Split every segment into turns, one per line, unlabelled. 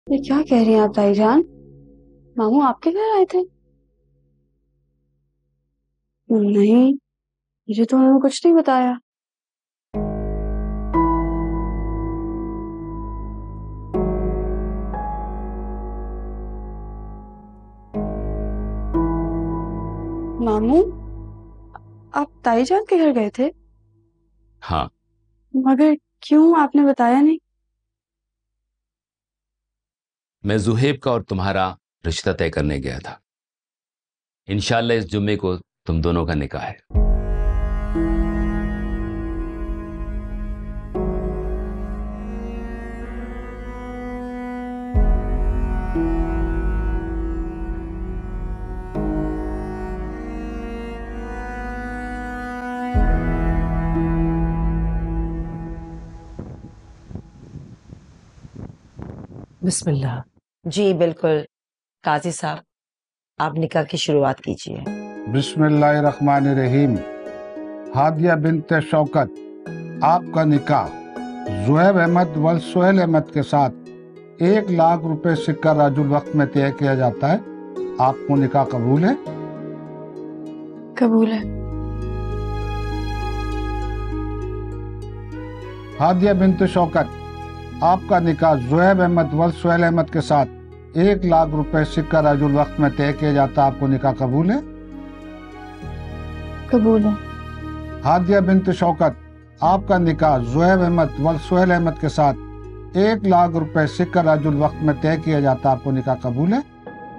ये क्या कह रही हैं आप ताई जान? मामू आपके घर आए थे? नहीं, मुझे तो उन्होंने कुछ नहीं बताया। मामू, आप ताई जान के घर गए थे?
हाँ।
मगर क्यों आपने बताया नहीं?
मैं जुहेब का और तुम्हारा रिश्ता तय करने गया था। इंशाल्लाह इस जुम्मे को तुम दोनों का निकाह है।
बिस्मिल्लाह।
जी बिल्कुल। काजी साहब, आप निकाह की शुरुआत कीजिए।
बिस्मिल्लाहिर्रहमानिर्रहीम। हादिया बिनते शौकत, आपका निकाह ज़ुहैब अहमद व सुहेल अहमद के साथ 1 लाख रुपए सिक्का राजुल वक्त में तय किया जाता है। आपको निकाह कबूल है?
कबूल है।
हादिया बिनते शौकत, आपका निकाह ज़ुहैब अहमद व सुहेल अहमद के साथ 1 लाख रुपए सिक्का राजुल वक्त में तय किया जाता है। आपको निकाह कबूल है?
कबूल है।
हादिया बिनते शौकत, आपका निकाह ज़ुहैब अहमद व सुहेल अहमद के साथ 1 लाख रुपए सिक्का राजुल वक्त में तय किया जाता है। आपको निकाह कबूल है?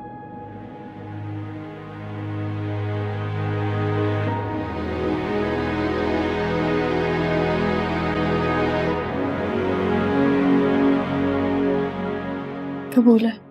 कबूल है।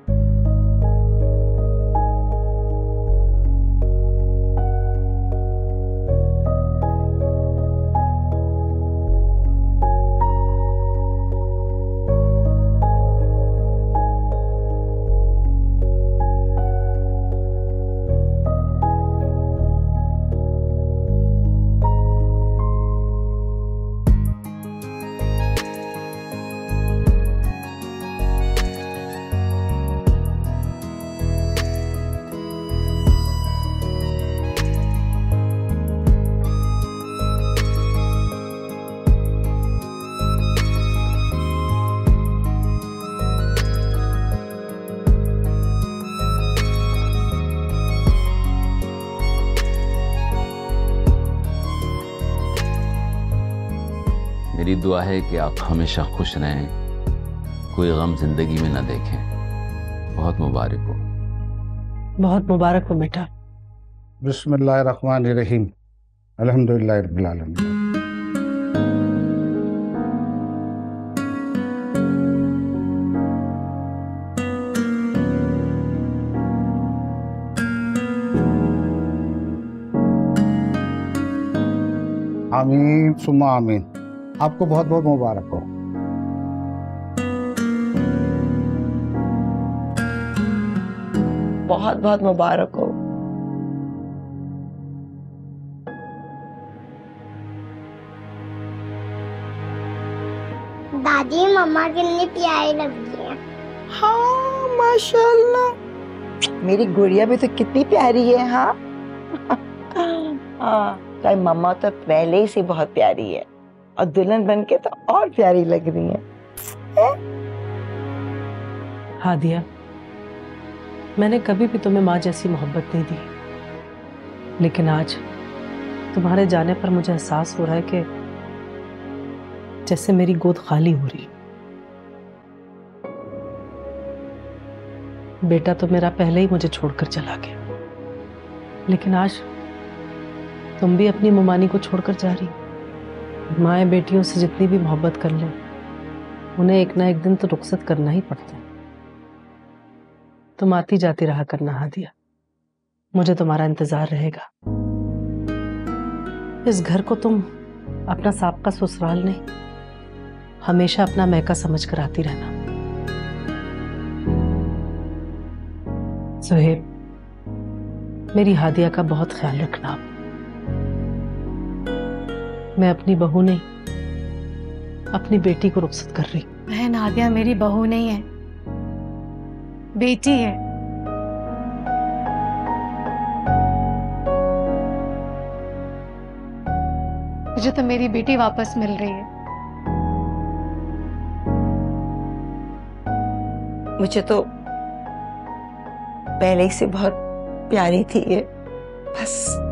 मेरी दुआ है कि आप हमेशा खुश रहें, कोई गम जिंदगी में ना देखें। बहुत मुबारक हो।
बहुत मुबारक हो बेटा।
बिस्मिल्लाहिर्रहमानिर्रहीम। अल्हम्दुलिल्लाह रब्बिल आलमीन। आमीन सुम्मा आमीन। आपको बहुत बहुत मुबारक हो।
बहुत बहुत मुबारक हो।
दादी मम्मा कितनी प्यारी लगती है।
हाँ माशाल्लाह, मेरी गुड़िया भी तो कितनी प्यारी है। हाँ हाँ, ताई मम्मा तो पहले ही से बहुत प्यारी है और दुल्हन बनके तो और प्यारी लग रही है।
हादिया, मैंने कभी भी तुम्हें माँ जैसी मोहब्बत नहीं दी, लेकिन आज तुम्हारे जाने पर मुझे एहसास हो रहा है कि जैसे मेरी गोद खाली हो रही। बेटा तो मेरा पहले ही मुझे छोड़कर चला गया, लेकिन आज तुम भी अपनी ममानी को छोड़कर जा रही। माएँ बेटियों से जितनी भी मोहब्बत कर लें, उन्हें एक ना एक दिन तो रुखसत करना ही पड़ता है। तुम आती जाती रहा करना हादिया, मुझे तुम्हारा इंतजार रहेगा। इस घर को तुम अपना साबका ससुराल नहीं, हमेशा अपना मैका समझ कर आती रहना। सुहेब, मेरी हादिया का बहुत ख्याल रखना। मैं अपनी बहू नहीं, अपनी बेटी को रुखसत कर रही।
बहन हादिया मेरी बहू नहीं है, बेटी है। मुझे तो मेरी बेटी वापस मिल रही है।
मुझे तो पहले ही से बहुत प्यारी थी ये, बस